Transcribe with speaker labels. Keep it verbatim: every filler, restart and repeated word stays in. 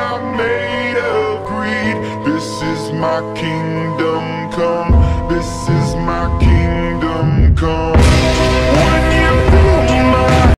Speaker 1: not made of greed. This is my kingdom come, this is my kingdom.